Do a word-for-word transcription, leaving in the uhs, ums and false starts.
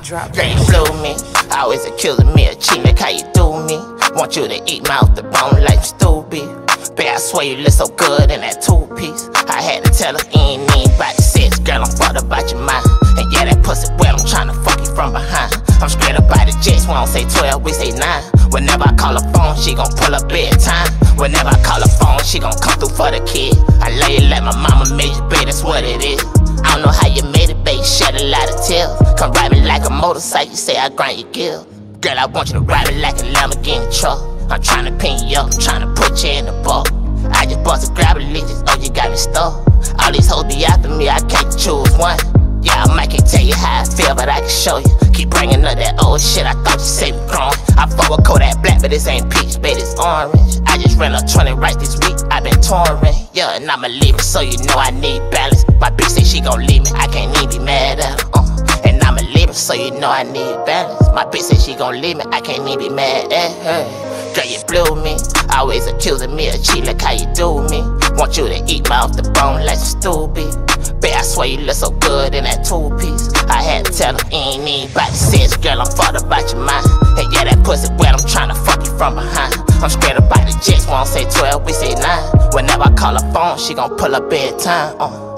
drop. Girl, you blew me. Always accusing me of cheating, like how you do me. Want you to eat my off the bone like stupid. Babe, I swear you look so good in that two-piece. I had to tell her, ain't even about the sex. Girl, I'm fucked about your mind. And yeah, that pussy wet, I'm tryna fuck you from behind. I'm scared about the jets, we don't say twelve, we say nine. Whenever I call her phone, she gon' pull up bedtime. Whenever I call her phone, she gon' come through for the kid. I love you like my mama made you, babe, that's what it is. I don't know how you made it, babe, shed a lot of tears. Come ride me like a motorcycle, say I grind your gears. Girl, I want you to ride me like a Lamborghini truck. I'm tryna pin you up, I'm tryna put you in the boat. I just bought some grab allegiance, oh, you got me stuck. All these hoes be after me, I can't choose one. Yeah, I might can't tell you how I feel, but I can show you. Keep bringing up that old shit, I thought you said we grown. I fuck with Kodak Black, but this ain't peach, babe, it's orange. I just ran up twenty right this week, I been touring. Yeah, and I'ma leave it, so you know I need balance. My bitch say she gon' leave me, I can't even be mad at her. Uh. And I'ma leave it, so you know I need balance. My bitch say she gon' leave me, I can't even be mad at her. Girl, you blew me. Always accusing me of cheating, like how you do me. Want you to eat my off the bone like stupid. Babe, I swear you look so good in that two-piece. I had to tell her, ain't even about the sex. Girl, I'm fucked about your mind. And yeah, that pussy wet, I'm tryna fuck you from behind. I'm scared about the jets, we don't say twelve, we say nine. Whenever I call her phone, she gon' pull up bedtime. Uh.